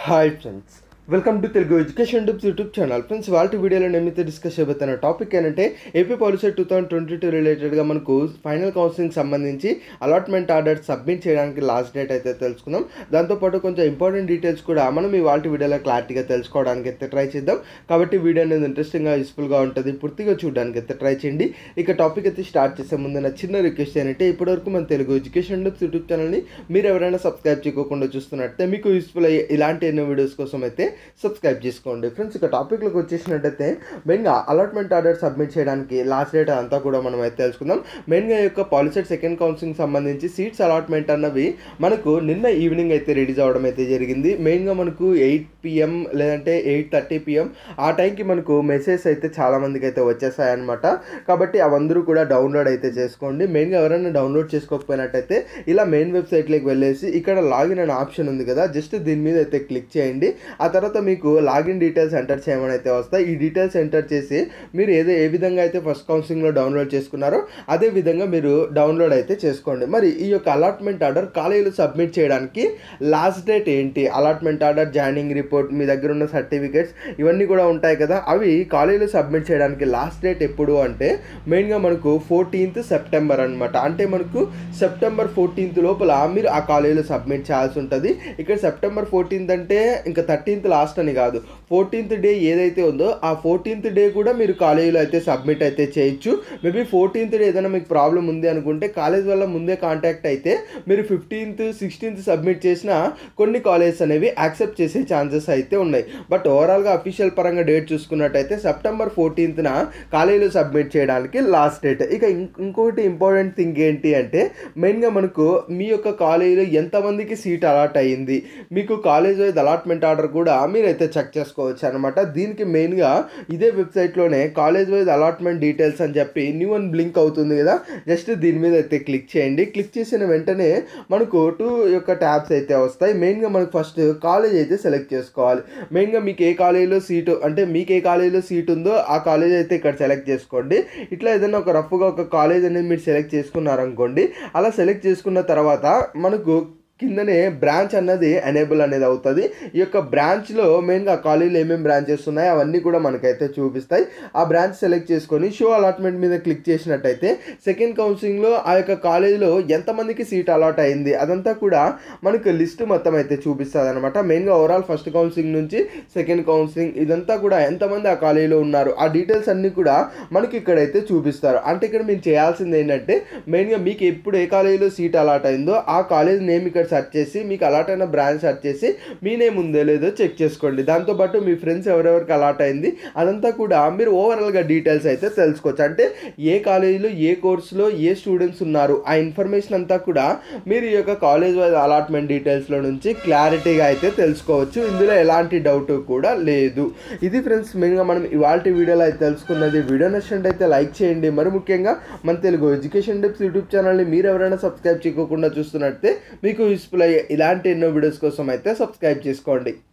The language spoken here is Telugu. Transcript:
Hi friends, welcome to Telugu education tips YouTube channel. Friends, వాళ్ళ వీడియోలో నేమైతే డిస్కస్ చేయబోతున్న టాపిక్ ఏంటంటే ఏపీ పాలసీ 2022 రిలేటెడ్గా మనకు ఫైనల్ కౌన్సిలింగ్ సంబంధించి అలాట్మెంట్ ఆర్డర్ సబ్మిట్ చేయడానికి లాస్ట్ డేట్ అయితే తెలుసుకుందాం. దాంతోపాటు కొంచెం ఇంపార్టెంట్ డీటెయిల్స్ కూడా మనం ఈ వాళ్ళ వీడియోలో క్లారిటీగా తెలుసుకోవడానికి అయితే ట్రై చేద్దాం. కాబట్టి వీడియో అనేది ఇంట్రెస్టింగ్గా యూస్ఫుల్గా ఉంటుంది, పూర్తిగా చూడడానికి అయితే ట్రై చేయండి. ఇక టాపిక్ అయితే స్టార్ట్ చేసే ముందు నా చిన్న రిక్వెస్ట్ ఏంటంటే ఇప్పటివరకు మన తెలుగు ఎడ్యుకేషన్ టిప్స్ యూట్యూబ్ ఛానల్ని మీరు ఎవరైనా సబ్స్క్రైబ్ చేయకుండా చూస్తున్నట్టే మీకు యూస్ఫుల్ అయ్యే ఇలాంటి ఎన్నో వీడియోస్ కోసం అయితే సబ్స్క్రైబ్ చేసుకోండి. ఫ్రెండ్స్, ఇక టాపిక్లోకి వచ్చేసినట్టయితే మెయిన్గా అలాట్మెంట్ ఆర్డర్ సబ్మిట్ చేయడానికి లాస్ట్ డేట్ అంతా కూడా మనం అయితే తెలుసుకుందాం. మెయిన్గా ఈ యొక్క పాలిసెట్ సెకండ్ కౌన్సిలింగ్ సంబంధించి సీట్స్ అలాట్మెంట్ అన్నవి మనకు నిన్న ఈవినింగ్ అయితే రిలీజ్ అవ్వడం అయితే జరిగింది. మెయిన్గా మనకు 8 PM లేదంటే 8:30 PM ఆ టైంకి మనకు మెసేజ్ అయితే చాలామందికి అయితే వచ్చేసాయన్నమాట. కాబట్టి అవందరూ కూడా డౌన్లోడ్ అయితే చేసుకోండి. మెయిన్గా ఎవరైనా డౌన్లోడ్ చేసుకోకపోయినట్టయితే ఇలా మెయిన్ వెబ్సైట్లోకి వెళ్ళేసి ఇక్కడ లాగిన్ అనే ఆప్షన్ ఉంది కదా, జస్ట్ దీని మీద అయితే క్లిక్ చేయండి. ఆ తర్వాత మీకు లాగిన్ డీటెయిల్స్ ఎంటర్ చేయమని అయితే వస్తాయి. ఈ డీటెయిల్స్ ఎంటర్ చేసి మీరు ఏ విధంగా అయితే ఫస్ట్ కౌన్సిలింగ్లో డౌన్లోడ్ చేసుకున్నారో అదే విధంగా మీరు డౌన్లోడ్ అయితే చేసుకోండి. మరి ఈ యొక్క అలాట్మెంట్ ఆర్డర్ కాలేజీలో సబ్మిట్ చేయడానికి లాస్ట్ డేట్ ఏంటి? అలాట్మెంట్ ఆర్డర్, జాయినింగ్ రిపోర్ట్, మీ దగ్గర ఉన్న సర్టిఫికేట్స్ ఇవన్నీ కూడా ఉంటాయి కదా, అవి కాలేజీలో సబ్మిట్ చేయడానికి లాస్ట్ డేట్ ఎప్పుడు అంటే మెయిన్గా మనకు 14th సెప్టెంబర్ అనమాట. అంటే మనకు సెప్టెంబర్ 14th లోపల మీరు ఆ కాలేజీలో సబ్మిట్ చేయాల్సి ఉంటుంది. ఇక్కడ సెప్టెంబర్ 14th అంటే ఇంకా 13th లాస్ట్ అని కాదు, 14th డే ఏదైతే ఉందో ఆ 14th డే కూడా మీరు కాలేజీలో అయితే సబ్మిట్ అయితే చేయొచ్చు. మేబీ 14th డే ఏదైనా మీకు ప్రాబ్లం ఉంది అనుకుంటే కాలేజ్ వల్ల ముందే కాంటాక్ట్ అయితే మీరు 15th, 16th సబ్మిట్ చేసిన కొన్ని కాలేజెస్ అనేవి యాక్సెప్ట్ చేసే ఛాన్సెస్ అయితే ఉన్నాయి. బట్ ఓవరాల్గా అఫీషియల్ పరంగా డేట్ చూసుకున్నట్టయితే సెప్టెంబర్ 14th కాలేజీలో సబ్మిట్ చేయడానికి లాస్ట్ డేట్. ఇక ఇంకొకటి ఇంపార్టెంట్ థింగ్ ఏంటి అంటే మెయిన్గా మనకు మీ యొక్క కాలేజీలో ఎంతమందికి సీట్ అలాట్ అయ్యింది, మీకు కాలేజ్ వైజ్ అలాట్మెంట్ ఆర్డర్ కూడా మీరైతే చెక్ చేసుకోవచ్చు అనమాట. దీనికి మెయిన్గా ఇదే వెబ్సైట్లోనే కాలేజ్ వైజ్ అలాట్మెంట్ డీటెయిల్స్ అని చెప్పి న్యూ అని బ్లింక్ అవుతుంది కదా, జస్ట్ దీని మీద అయితే క్లిక్ చేయండి. క్లిక్ చేసిన వెంటనే మనకు 2 యొక్క ట్యాబ్స్ అయితే వస్తాయి. మెయిన్గా మనకు ఫస్ట్ కాలేజ్ అయితే సెలెక్ట్ చేసుకోవాలి. మెయిన్గా మీకు ఏ కాలేజీలో సీటు అంటే మీకు ఏ కాలేజీలో సీట్ ఉందో ఆ కాలేజ్ అయితే ఇక్కడ సెలెక్ట్ చేసుకోండి. ఇట్లా ఏదైనా ఒక రఫ్గా ఒక కాలేజ్ అనేది మీరు సెలెక్ట్ చేసుకున్నారనుకోండి, అలా సెలెక్ట్ చేసుకున్న తర్వాత మనకు కిందనే బ్రాంచ్ అన్నది ఎనేబుల్ అనేది అవుతుంది. ఈ యొక్క బ్రాంచ్లో మెయిన్గా కాలేజీలో ఏమేమి బ్రాంచెస్ ఉన్నాయో అవన్నీ కూడా మనకైతే చూపిస్తాయి. ఆ బ్రాంచ్ సెలెక్ట్ చేసుకొని షో అలాట్మెంట్ మీద క్లిక్ చేసినట్టయితే సెకండ్ కౌన్సిలింగ్లో ఆ యొక్క కాలేజీలో ఎంతమందికి సీట్ అలాట్ అయింది అదంతా కూడా మనకు లిస్ట్ మొత్తం అయితే చూపిస్తుంది అనమాట. మెయిన్గా ఓవరాల్ ఫస్ట్ కౌన్సిలింగ్ నుంచి సెకండ్ కౌన్సిలింగ్ ఇదంతా కూడా ఎంతమంది ఆ కాలేజీలో ఉన్నారు ఆ డీటెయిల్స్ అన్నీ కూడా మనకి ఇక్కడైతే చూపిస్తారు. అంటే ఇక్కడ మీరు చేయాల్సింది ఏంటంటే మెయిన్గా మీకు ఎప్పుడు ఏ కాలేజీలో సీట్ అలాట్ అయిందో ఆ కాలేజ్ నేమ్ ఇక్కడ సెర్చ్ చేసి మీకు అలాట్ అయిన బ్రాంచ్ సెర్చ్ చేసి మీ నేమ్ ఉందో లేదో చెక్ చేసుకోండి. దాంతోపాటు మీ ఫ్రెండ్స్ ఎవరెవరికి అలాట్ అయింది అదంతా కూడా మీరు ఓవరాల్గా డీటెయిల్స్ అయితే తెలుసుకోవచ్చు. అంటే ఏ కాలేజీలో ఏ కోర్సులో ఏ స్టూడెంట్స్ ఉన్నారు ఆ ఇన్ఫర్మేషన్ అంతా కూడా మీరు ఈ యొక్క కాలేజ్ వైజ్ అలాట్మెంట్ డీటెయిల్స్లో నుంచి క్లారిటీగా అయితే తెలుసుకోవచ్చు. ఇందులో ఎలాంటి డౌట్ కూడా లేదు. ఇది ఫ్రెండ్స్ మెయిన్గా మనం ఇవాళ వీడియోలో అయితే తెలుసుకున్నది. వీడియో నచ్చినట్టయితే లైక్ చేయండి. మరి ముఖ్యంగా మన తెలుగు ఎడ్యుకేషన్ టిప్స్ యూట్యూబ్ ఛానల్ని మీరు ఎవరైనా సబ్స్క్రైబ్ చేయకుండా చూస్తున్నట్టే మీకు యూస్ఫుల్ అయ్యే ఇలాంటి ఎన్నో వీడియోస్ కోసం అయితే సబ్స్క్రైబ్ చేసుకోండి.